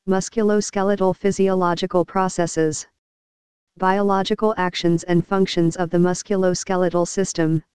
Musculoskeletal physiological processes. Biological actions and functions of the musculoskeletal system,